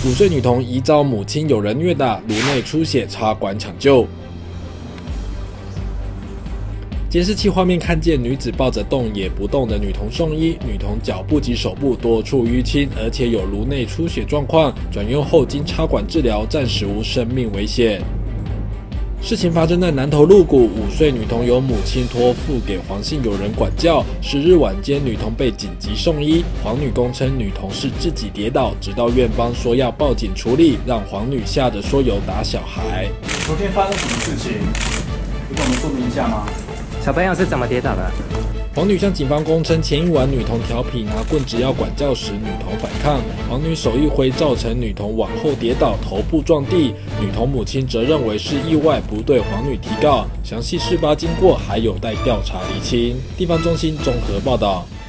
5岁女童疑遭母亲有人虐打，颅内出血，插管抢救。监视器画面看见女子抱着动也不动的女童送医，女童脚部及手部多处淤青，而且有颅内出血状况，转院后经插管治疗，暂时无生命危险。事情发生在南投鹿谷，5岁女童由母亲托付给黄姓友人管教。10日晚间，女童被紧急送医。黄女供称女童是自己跌倒，直到院方说要报警处理，让黄女吓得说有打小孩。 昨天发生什么事情？你跟我们说明一下吗？ 小朋友是怎么跌倒的？ 黄女向警方供称，前一晚女童调皮拿棍子要管教时，女童反抗，黄女手一挥，造成女童往后跌倒，头部撞地。女童母亲则认为是意外，不对黄女提告。详细事发经过还有待调查厘清。地方中心综合报道。